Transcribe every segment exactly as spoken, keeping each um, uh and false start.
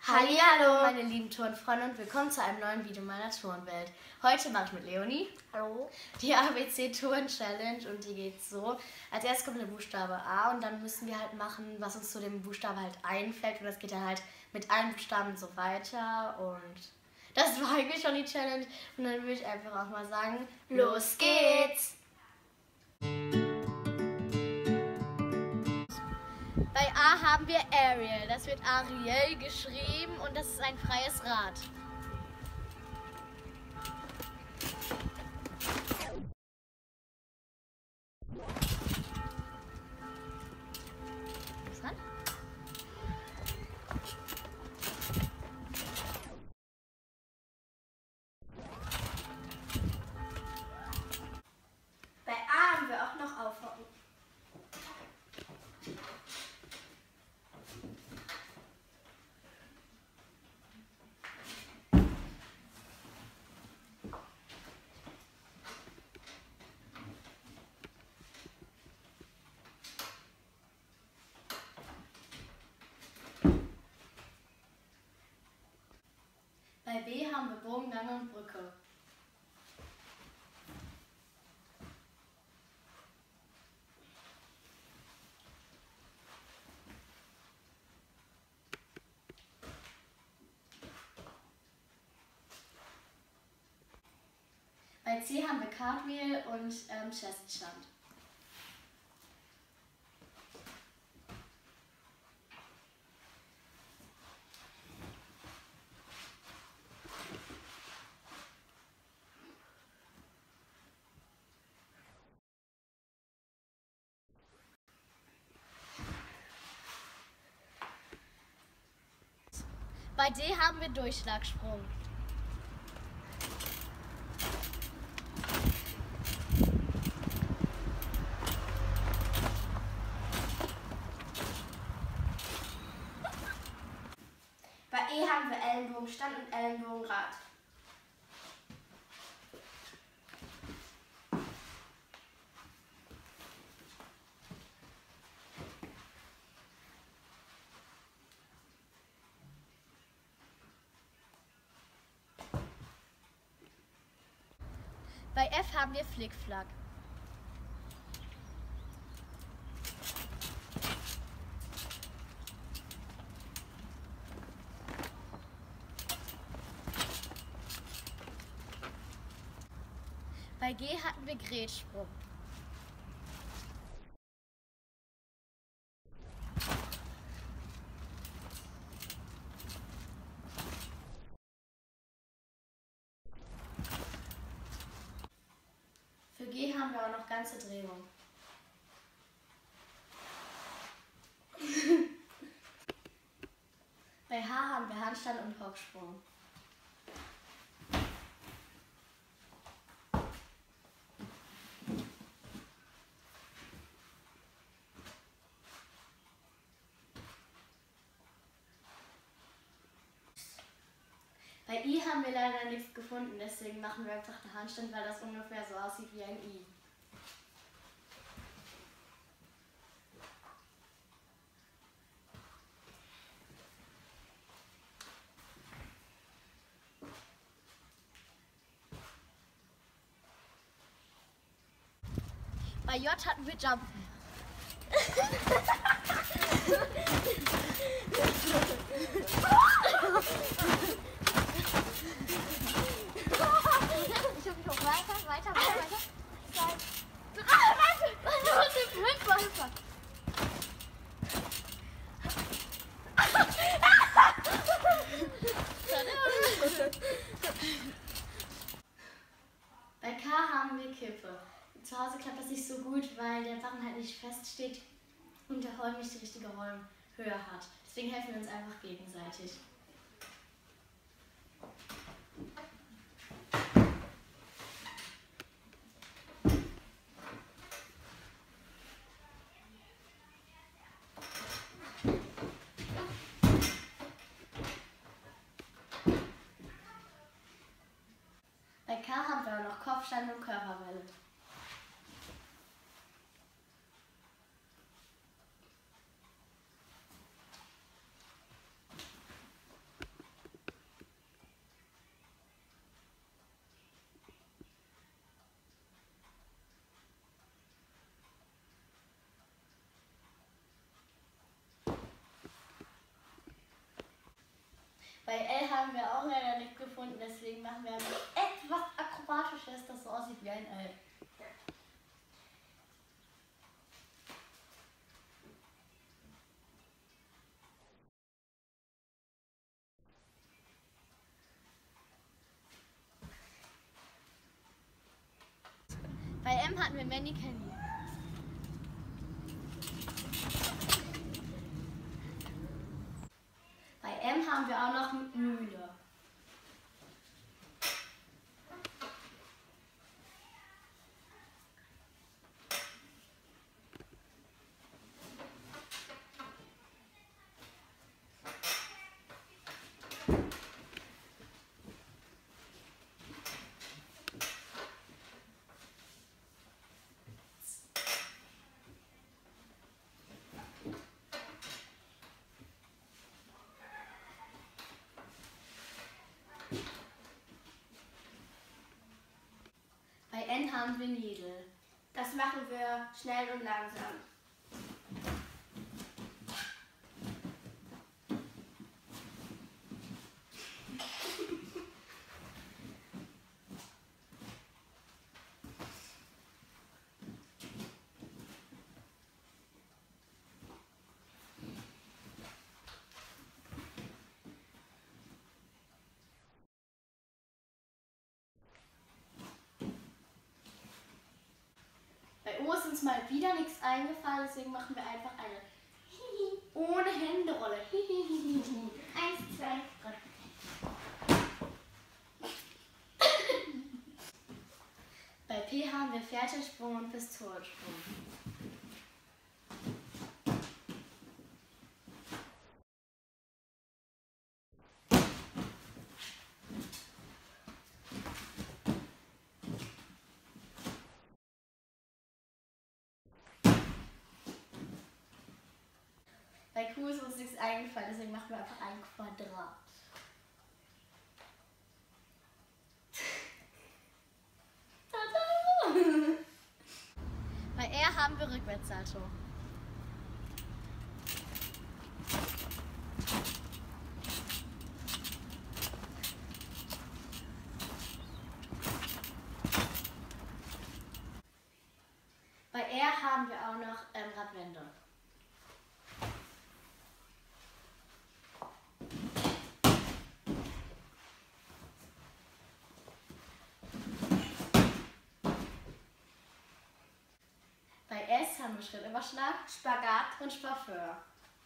Hallihallo, meine lieben Turnfreunde und willkommen zu einem neuen Video meiner Turnwelt. Heute mache ich mit Leonie Hallo. die A B C-Turn-Challenge und die geht so. Als erstes kommt der Buchstabe A und dann müssen wir halt machen, was uns zu dem Buchstaben halt einfällt. Und das geht dann halt mit allen Buchstaben so weiter. Und das war eigentlich schon die Challenge. Und dann würde ich einfach auch mal sagen, los geht's! Bei A haben wir Ariel. Das wird Ariel geschrieben und das ist ein freies Rad. Was dann? Bei A haben wir auch noch Aufhocken. Bei B haben wir Bogen, Gang und Brücke. Bei C haben wir Cartwheel und ähm, Cheststand. Bei D haben wir Durchschlagsprung. Bei E haben wir Ellenbogenstand und Ellenbogenrad. Bei F haben wir Flickflack. Bei G hatten wir Grätsprung. Für G haben wir auch noch ganze Drehung. Bei H haben wir Handstand und Hocksprung. Bei I haben wir leider nichts gefunden, deswegen machen wir einfach einen Handstand, weil das ungefähr so aussieht wie ein I. Bei J hatten wir Jumpen. Ich hab noch weiter, weiter, weiter, weiter. Zwei, drei, weiter, fünf, weiter. Bei K haben wir Kippe. Zu Hause klappt das nicht so gut, weil der Barren halt nicht feststeht und der Holm nicht die richtige Holmhöhe hat. Deswegen helfen wir uns einfach gegenseitig. Bei K haben wir auch noch Kopfstand und Körperwelle. haben wir auch leider nicht gefunden, deswegen machen wir etwas Akrobatisches, das so aussieht wie ein Ei. Bei M hatten wir Manny Candy. Bei M haben wir auch noch Mühle. Bei N haben wir Nägel. Das machen wir schnell und langsam. Bei O ist uns mal wieder nichts eingefallen, deswegen machen wir einfach eine ohne Händerolle. Eins, zwei, drei. Bei P haben wir Pferdensprung und Pistolensprung. Bei Q ist uns nichts eingefallen, deswegen machen wir einfach ein Quadrat. Tada! Bei R haben wir Rückwärtssalto. Bei R haben wir auch noch ähm, Radwende. Bei S haben wir Schrittüberschlag, Spagat und Spafeur.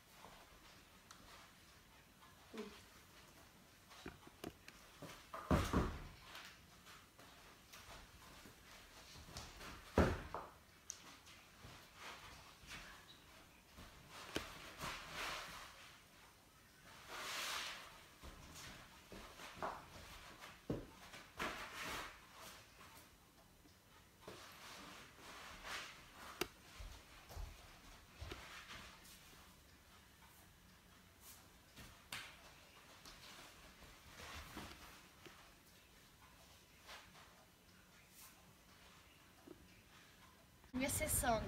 Wir Saison.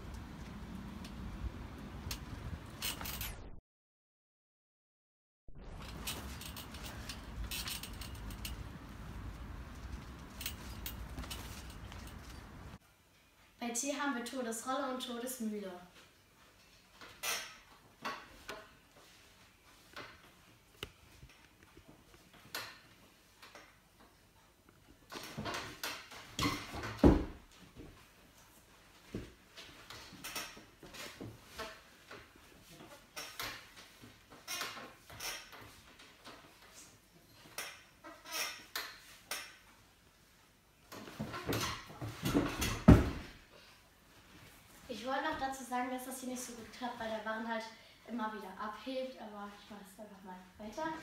Bei T haben wir Todesrolle und Todesmühle. Ich wollte noch dazu sagen, dass das hier nicht so gut klappt, weil der Barren halt immer wieder abhebt, aber ich mache es einfach mal weiter.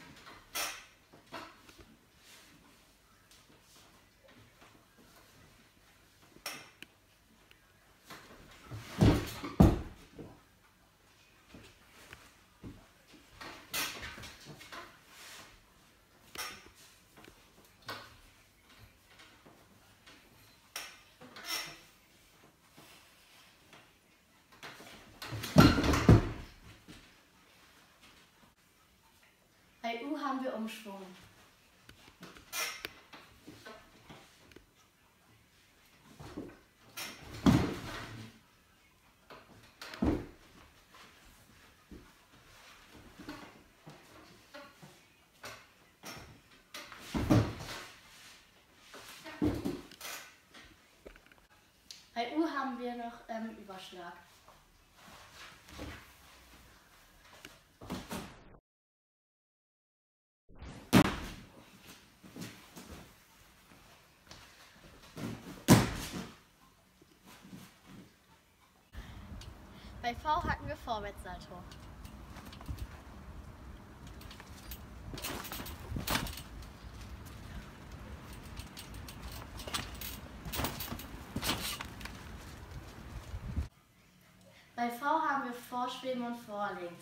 Bei U haben wir Umschwung. hier noch ähm, Überschlag. Bei V hatten wir Vorwärtssalto. Bei V haben wir Vorschweben und Vorlinks.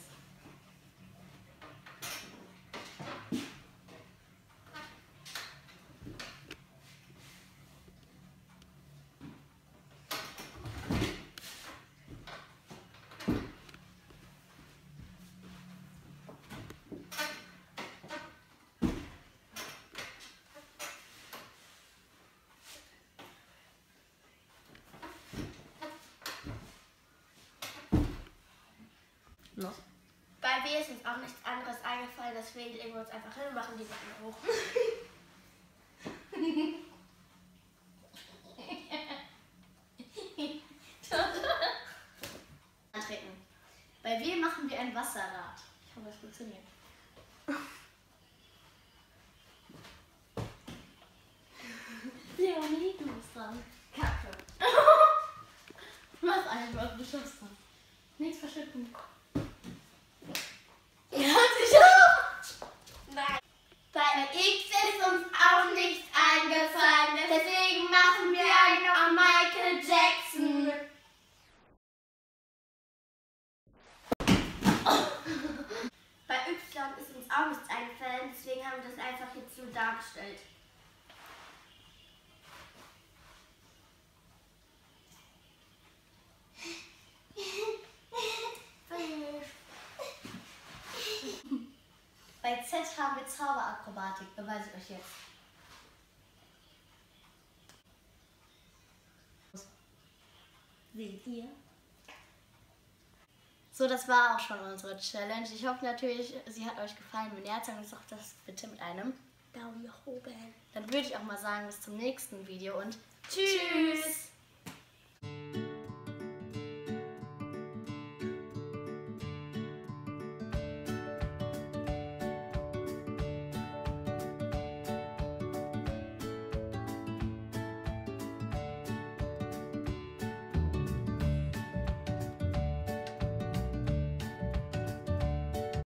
No. Bei W ist uns auch nichts anderes eingefallen, deswegen legen wir uns einfach hin und machen die Beine hoch. Antreten. Bei W machen wir ein Wasserrad. Ich hoffe, das funktioniert. Leonie, du bist dran. Kacke. Mach einfach, du schaffst das. Nichts verschütten. Ja, sicher. Nein. Bei X ist uns auch nichts eingefallen, deswegen machen wir einen auf Michael Jackson. Bei Y ist uns auch nichts eingefallen, deswegen haben wir das einfach jetzt so dargestellt. Bei Z haben wir Zauberakrobatik. Beweise ich euch jetzt. Seht ihr? So, das war auch schon unsere Challenge. Ich hoffe natürlich, sie hat euch gefallen. Wenn ja, sagt uns doch das bitte mit einem Daumen nach oben. Dann würde ich auch mal sagen, bis zum nächsten Video und Tschüss!